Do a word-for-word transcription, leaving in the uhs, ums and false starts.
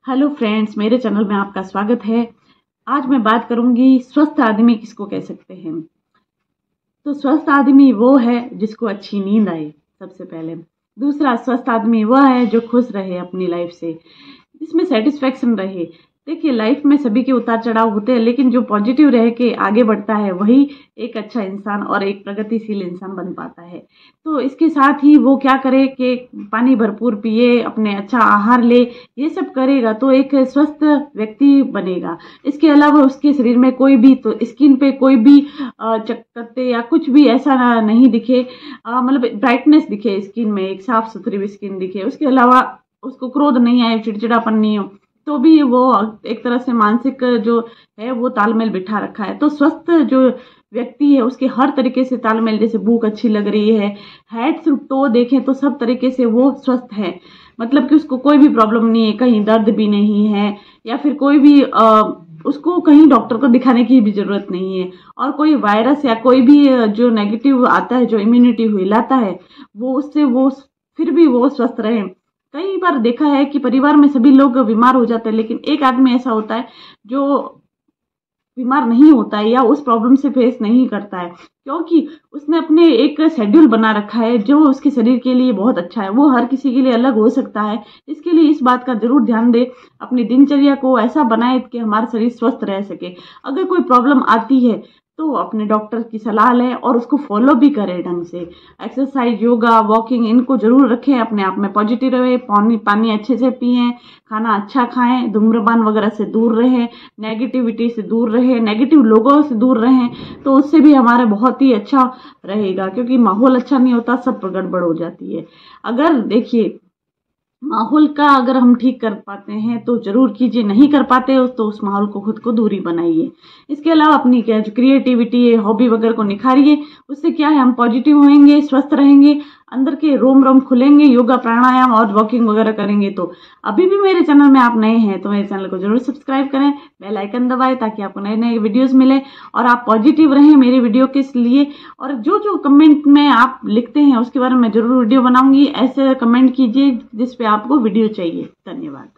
Hello friends, मेरे channel में आपका स्वागत है। आज मैं बात करूंगी स्वस्थ आदमी किसको कह सकते हैं। तो स्वस्थ आदमी वो है जिसको अच्छी नींद आए, सबसे पहले। दूसरा, स्वस्थ आदमी वह है जो खुश रहे अपनी लाइफ से, जिसमें सेटिस्फेक्शन रहे। देखिए, लाइफ में सभी के उतार चढ़ाव होते हैं, लेकिन जो पॉजिटिव रह के आगे बढ़ता है वही एक अच्छा इंसान और एक प्रगतिशील इंसान बन पाता है। तो इसके साथ ही वो क्या करे कि पानी भरपूर पिए, अपने अच्छा आहार ले, ये सब करेगा तो एक स्वस्थ व्यक्ति बनेगा। इसके अलावा उसके शरीर में कोई भी, तो स्किन पे कोई भी चकत्ते या कुछ भी ऐसा नहीं दिखे, मतलब ब्राइटनेस दिखे स्किन में, एक साफ सुथरी भी स्किन दिखे। उसके अलावा उसको क्रोध नहीं आए, चिड़चिड़ापन नहीं हो, तो भी वो एक तरह से मानसिक जो है वो तालमेल बिठा रखा है। तो स्वस्थ जो व्यक्ति है उसके हर तरीके से तालमेल, जैसे भूख अच्छी लग रही है, हेड से टो देखें तो सब तरीके से वो स्वस्थ है। मतलब कि उसको कोई भी प्रॉब्लम नहीं है, कहीं दर्द भी नहीं है, या फिर कोई भी आ, उसको कहीं डॉक्टर को दिखाने की भी जरूरत नहीं है। और कोई वायरस या कोई भी जो नेगेटिव आता है, जो इम्यूनिटी हिलाता है, वो उससे वो फिर भी वो स्वस्थ रहे। कई बार देखा है कि परिवार में सभी लोग बीमार हो जाते हैं, लेकिन एक आदमी ऐसा होता है जो बीमार नहीं होता है या उस प्रॉब्लम से फेस नहीं करता है, क्योंकि उसने अपने एक शेड्यूल बना रखा है जो उसके शरीर के लिए बहुत अच्छा है। वो हर किसी के लिए अलग हो सकता है, इसके लिए इस बात का जरूर ध्यान दे, अपनी दिनचर्या को ऐसा बनाए कि हमारा शरीर स्वस्थ रह सके। अगर कोई प्रॉब्लम आती है तो अपने डॉक्टर की सलाह लें और उसको फॉलो भी करें ढंग से। एक्सरसाइज, योगा, वॉकिंग, इनको जरूर रखें, अपने आप में पॉजिटिव रहे, पानी पानी अच्छे से पिएं, खाना अच्छा खाएं, धूम्रपान वगैरह से दूर रहें, नेगेटिविटी से दूर रहें, नेगेटिव लोगों से दूर रहें, तो उससे भी हमारा बहुत ही अच्छा रहेगा। क्योंकि माहौल अच्छा नहीं होता, सब गड़बड़ हो जाती है। अगर देखिए, माहौल का अगर हम ठीक कर पाते हैं तो जरूर कीजिए, नहीं कर पाते हो तो उस माहौल को खुद को दूरी बनाइए। इसके अलावा अपनी क्या जो क्रिएटिविटी है, हॉबी वगैरह को निखारिए। उससे क्या है, हम पॉजिटिव होंगे, स्वस्थ रहेंगे, अंदर के रोम रोम खुलेंगे, योगा प्राणायाम और वॉकिंग वगैरह करेंगे। तो अभी भी मेरे चैनल में आप नए हैं तो मेरे चैनल को जरूर सब्सक्राइब करें, बेल आइकन दबाएं, ताकि आपको नए नए वीडियोस मिले और आप पॉजिटिव रहें मेरे वीडियो के लिए। और जो जो कमेंट में आप लिखते हैं उसके बारे में जरूर वीडियो बनाऊंगी। ऐसे कमेंट कीजिए जिस पे आपको वीडियो चाहिए। धन्यवाद।